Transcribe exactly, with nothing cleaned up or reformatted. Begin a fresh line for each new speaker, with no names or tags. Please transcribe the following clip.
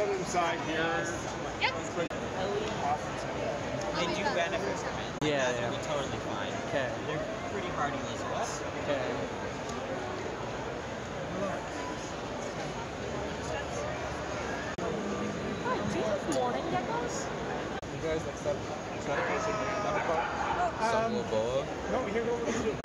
set it aside here.
Yep.
They do benefit from it.
Yeah,
That's
yeah.
gonna be totally fine.
Okay.
They're pretty hardy lizards.
Okay.
Oh, do you have morning geckos?
You guys accept certification number card?
Some
Um,
boa.
no, here go over to